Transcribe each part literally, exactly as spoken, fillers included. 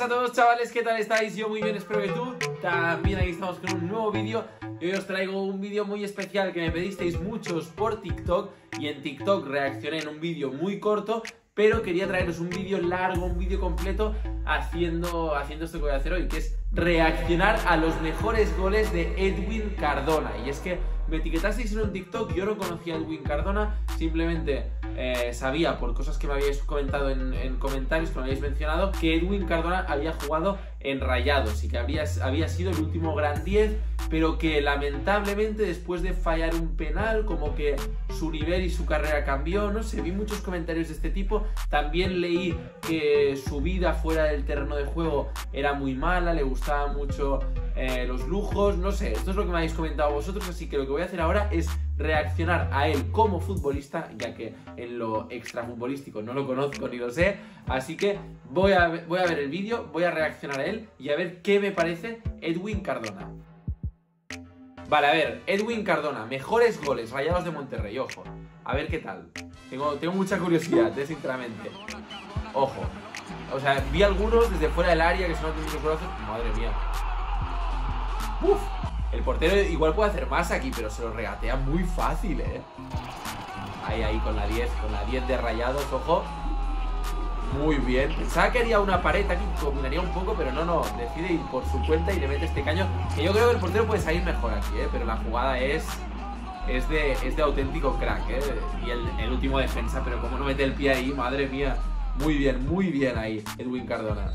a todos, chavales, ¿qué tal estáis? Yo muy bien, espero que tú también. Aquí estamos con un nuevo vídeo y hoy os traigo un vídeo muy especial que me pedisteis muchos por TikTok y en TikTok reaccioné en un vídeo muy corto, pero quería traeros un vídeo largo, un vídeo completo haciendo, haciendo esto que voy a hacer hoy, que es reaccionar a los mejores goles de Edwin Cardona. Y es que me etiquetasteis en un TikTok, yo no conocía a Edwin Cardona, simplemente eh, sabía por cosas que me habíais comentado en, en comentarios, que me habéis mencionado, que Edwin Cardona había jugado en Rayados y que habría, había sido el último gran diez, pero que lamentablemente después de fallar un penal, como que su nivel y su carrera cambió, no sé, vi muchos comentarios de este tipo. También leí que su vida fuera del terreno de juego era muy mala, le gustaban mucho eh, los lujos, no sé, esto es lo que me habéis comentado vosotros, así que lo que voy a hacer ahora es reaccionar a él como futbolista, ya que en lo extrafutbolístico no lo conozco ni lo sé, así que voy a, voy a ver el vídeo, voy a reaccionar a él y a ver qué me parece Edwin Cardona. Vale, a ver, Edwin Cardona, mejores goles, Rayados de Monterrey, ojo, a ver qué tal. Tengo, tengo mucha curiosidad, eh, sinceramente. Ojo, o sea, vi algunos desde fuera del área que se notan muchos brazos, madre mía. Uf, el portero igual puede hacer más aquí, pero se lo regatea muy fácil, eh. Ahí, ahí, con la diez, con la diez de Rayados, ojo. Muy bien, pensaba que haría una pared aquí, combinaría un poco, pero no, no, decide ir por su cuenta y le mete este caño, que yo creo que el portero puede salir mejor aquí, ¿eh? Pero la jugada es es de, es de auténtico crack, ¿eh? Y el, el último defensa, pero como no mete el pie ahí, madre mía, muy bien, muy bien ahí, Edwin Cardona.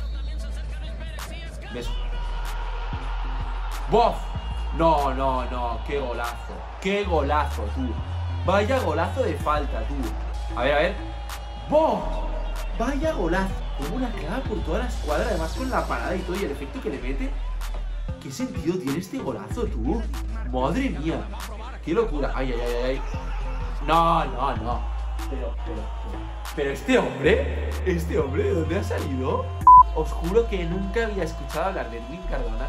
¿Ves? ¡Bof! No, no, no, qué golazo, qué golazo, tú. Vaya golazo de falta, tú. A ver, a ver. ¡Bof! Vaya golazo, como la clava por toda la escuadra, además con la parada y todo y el efecto que le mete. ¿Qué sentido tiene este golazo, tú? Madre mía, qué locura. Ay, ay, ay, ay. No, no, no. Pero, pero, pero, pero este hombre, este hombre, ¿de dónde ha salido? Os juro que nunca había escuchado hablar de Edwin Cardona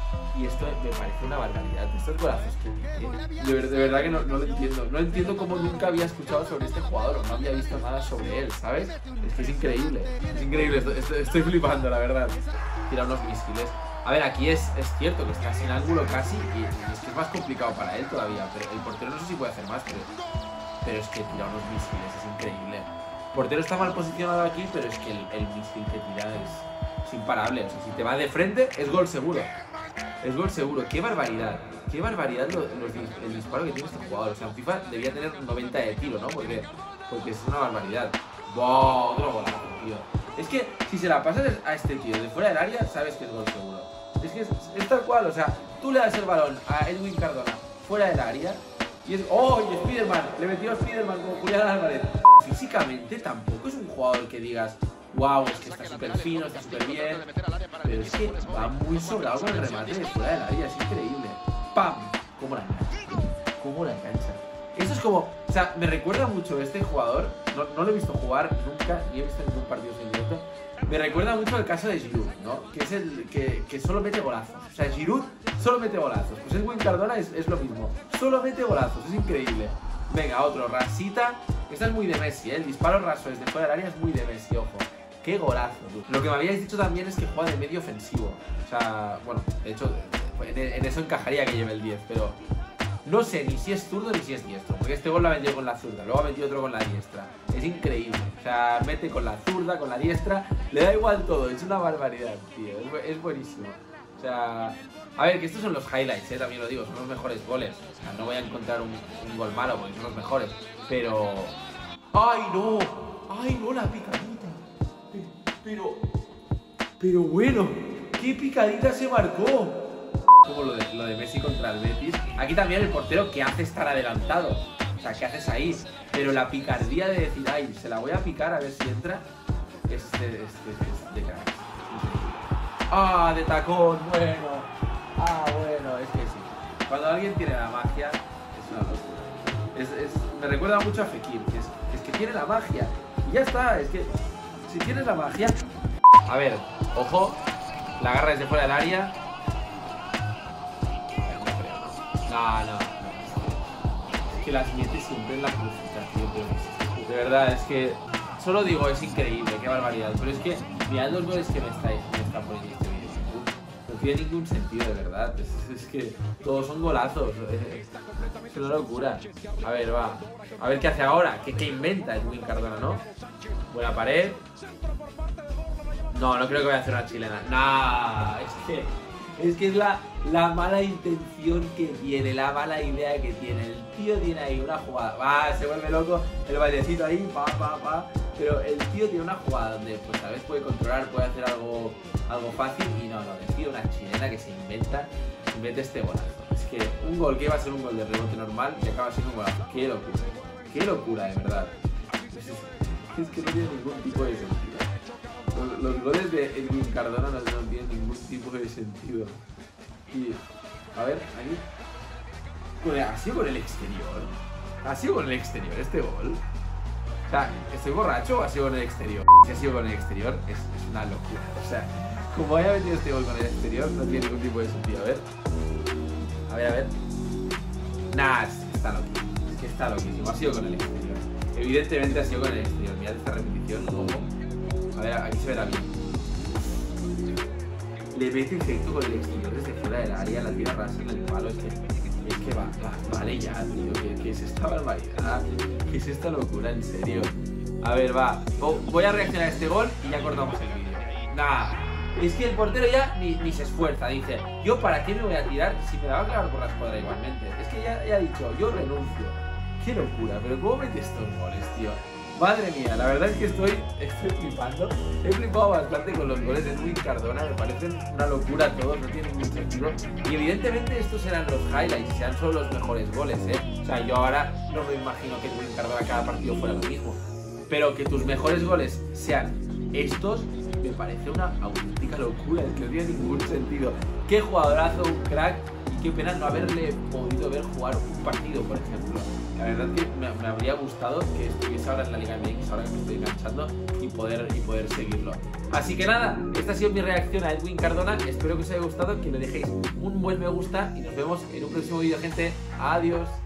y esto me parece una barbaridad. Estos golazos que tiene, de, de verdad que no, no lo entiendo. No entiendo cómo nunca había escuchado sobre este jugador o no había visto nada sobre él, ¿sabes? Es que es increíble, es increíble, estoy, estoy, estoy flipando, la verdad. Tira unos misiles. A ver, aquí es, es cierto que está sin ángulo casi y, y es que es más complicado para él todavía, pero el portero no sé si puede hacer más, pero, pero es que tira unos misiles, es increíble. El portero está mal posicionado aquí, pero es que el, el misil que tira es, es imparable. O sea, si te va de frente, es gol seguro. Es gol seguro. ¡Qué barbaridad! ¡Qué barbaridad lo, los, el disparo que tiene este jugador! O sea, en FIFA debía tener noventa de tiro, ¿no? Porque, porque es una barbaridad. ¡Wow! Otro golazo, tío. Es que si se la pasas a este tío de fuera del área, sabes que es gol seguro. Es que es, es tal cual, o sea, tú le das el balón a Edwin Cardona fuera del área y es... ¡Oh! Y Spiderman, le metió a Spiderman como Julián Álvarez. Físicamente tampoco es un jugador que digas, wow, es que está súper fino, está súper bien, pero es que va muy sobrado con el remate de fuera del área, es increíble. ¡Pam! ¿Cómo la engancha? ¿Cómo la engancha? Eso es como, o sea, me recuerda mucho a este jugador, no, no lo he visto jugar nunca, ni he visto ningún partido en directo. Me recuerda mucho al caso de Giroud, ¿no? Que es el que, que solo mete golazos. O sea, Giroud solo mete golazos. Pues Edwin Cardona es, es lo mismo. Solo mete golazos, es increíble. Venga, otro, rasita. Esta es muy de Messi, ¿eh? El disparo raso desde fuera del área es muy de Messi, ojo. ¡Qué golazo, tú! Lo que me habíais dicho también es que juega de medio ofensivo. O sea, bueno, de hecho, en, en eso encajaría que lleve el diez, pero... No sé ni si es zurdo ni si es diestro, porque este gol lo ha metido con la zurda, luego ha metido otro con la diestra. Es increíble, o sea, mete con la zurda, con la diestra, le da igual todo, es una barbaridad, tío, es, es buenísimo. O sea, a ver, que estos son los highlights, eh, también lo digo, son los mejores goles. O sea, no voy a encontrar un, un gol malo porque son los mejores, pero... ¡Ay, no! ¡Ay, no, la picadita! Pero... Pero bueno, ¿qué picadita se marcó? Como lo de, lo de Messi contra el Betis. Aquí también el portero, ¿qué hace estar adelantado? O sea, ¿qué haces ahí? Pero la picardía de decir, ay, se la voy a picar a ver si entra, es de, es de, es de crack. Ah, de tacón, bueno. Ah, bueno, es que sí. Cuando alguien tiene la magia, es una locura. Es, es, me recuerda mucho a Fekir, que es, es que tiene la magia. Y ya está, es que si tienes la magia... A ver, ojo, la agarra desde fuera del área. No, no, es que las mete siempre en la crucita, tío, pero de verdad, es que solo digo, es increíble, qué barbaridad. Pero es que, mirad los goles que me está, me está poniendo este vídeo. No tiene ningún sentido, de verdad. Es, es que todos son golazos. Es una locura. A ver, va. A ver qué hace ahora. ¿Qué, qué inventa Edwin Cardona, no? Buena pared. No, no creo que vaya a hacer una chilena. Nah, es que... Es que es la, la mala intención que tiene, la mala idea que tiene. El tío tiene ahí una jugada. Va, se vuelve loco. El bailecito ahí, pa, pa, pa. Pero el tío tiene una jugada donde, pues a veces puede controlar, puede hacer algo, algo fácil. Y no, no, decide una chilena que se inventa, inventa este golazo. Es que un gol que iba a ser un gol de rebote normal y acaba siendo un golazo. Qué locura, qué locura, de verdad. Es, es que no tiene ningún tipo de sentido. Los, los goles de Edwin Cardona no, no tienen ningún tipo de sentido. Y, a ver, aquí. Con el, ¿ha sido con el exterior? ¿Ha sido con el exterior este gol? O sea, ¿estoy borracho o ha sido con el exterior? Si ha sido con el exterior, es, es una locura. O sea, como haya metido este gol con el exterior, no tiene ningún tipo de sentido. A ver. A ver, a ver. Nah, es que está loquísimo. Es que está loquísimo. Ha sido con el exterior. Evidentemente ha sido con el exterior. Mirad esta repetición, como... A ver, aquí se verá bien. Le mete efecto con el exterior desde fuera del área, la tira rasa en el palo. Es que, es que va, va, vale ya, tío. ¿Qué, ¿Qué es esta barbaridad? ¿Qué es esta locura, en serio? A ver, va. Voy a reaccionar a este gol y ya cortamos el vídeo. Nah. Es que el portero ya ni, ni se esfuerza. Dice, ¿yo para qué me voy a tirar si me la va a clavar por la escuadra igualmente? Es que ya, ya ha dicho, yo renuncio. Qué locura, pero ¿cómo mete estos goles, tío? Madre mía, la verdad es que estoy, estoy flipando. He flipado bastante con los goles de Edwin Cardona. Me parecen una locura todos, no tienen ningún sentido. Y evidentemente estos serán los highlights, serán solo los mejores goles, ¿eh? O sea, yo ahora no me imagino que Edwin Cardona cada partido fuera lo mismo. Pero que tus mejores goles sean estos, me parece una auténtica locura. Es que no tiene ningún sentido. Qué jugadorazo, un crack. Y qué pena no haberle podido ver jugar un partido, por ejemplo. La verdad es que me, me habría gustado que estuviese ahora en la Liga M X, ahora que me estoy enganchando, y poder, y poder seguirlo. Así que nada, esta ha sido mi reacción a Edwin Cardona. Espero que os haya gustado, que le dejéis un buen me gusta y nos vemos en un próximo vídeo, gente. Adiós.